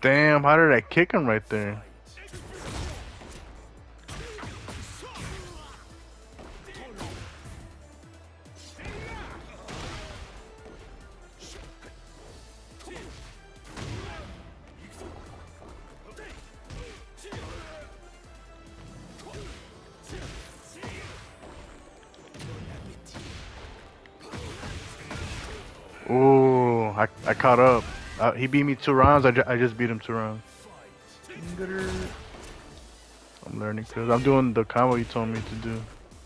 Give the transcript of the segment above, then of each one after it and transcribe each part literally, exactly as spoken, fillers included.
Damn, how did I kick him right there? Ooh, I, I caught up. Uh, he beat me two rounds. I, ju I just beat him two rounds. I'm learning because I'm doing the combo you told me to do.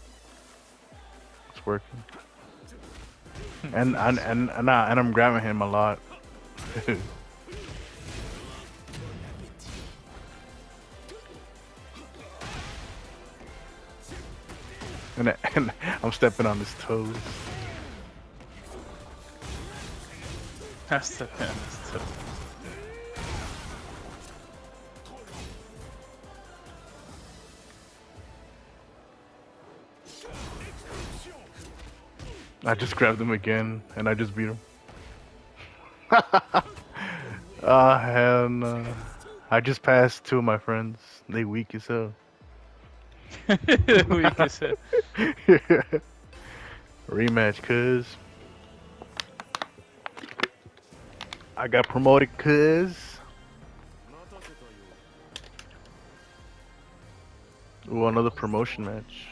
It's working. And and and and, I, and I'm grabbing him a lot. and, and I'm stepping on his toes. That's the best. I just grabbed him again, and I just beat him. Ah, hell no. I just passed two of my friends. They weak as hell. Weak as hell. Rematch, cuz. I got promoted, cuz. Ooh, another promotion match.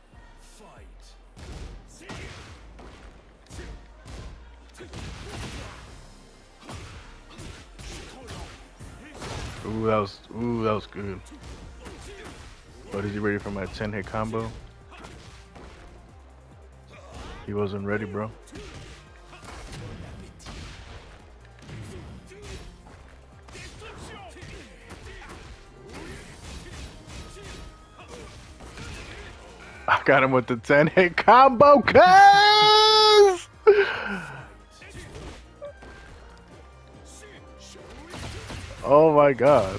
Ooh, that was ooh, that was good. But is he ready for my ten hit combo? He wasn't ready, bro. I got him with the ten hit combo, cuz! Oh my god.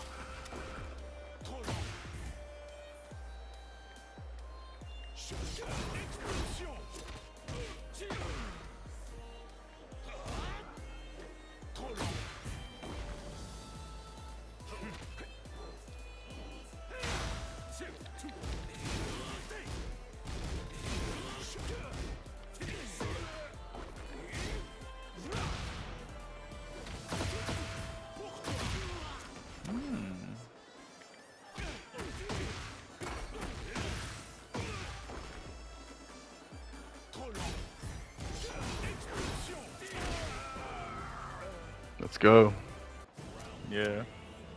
Let's go. Yeah.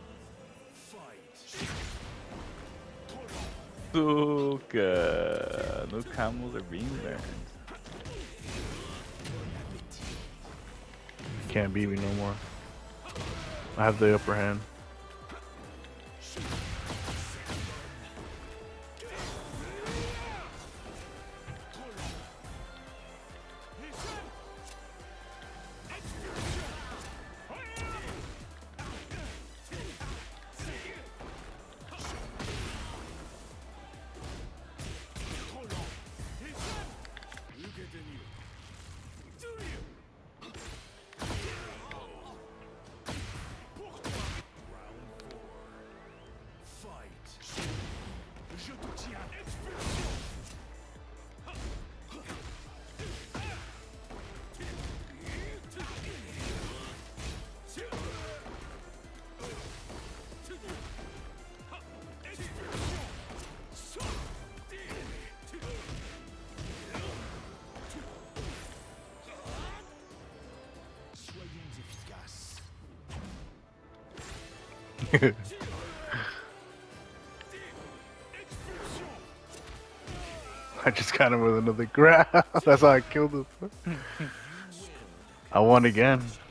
Suka. No camels are being burned. Can't beat me no more. I have the upper hand. I just got him with another grab. That's how I killed him. I won again.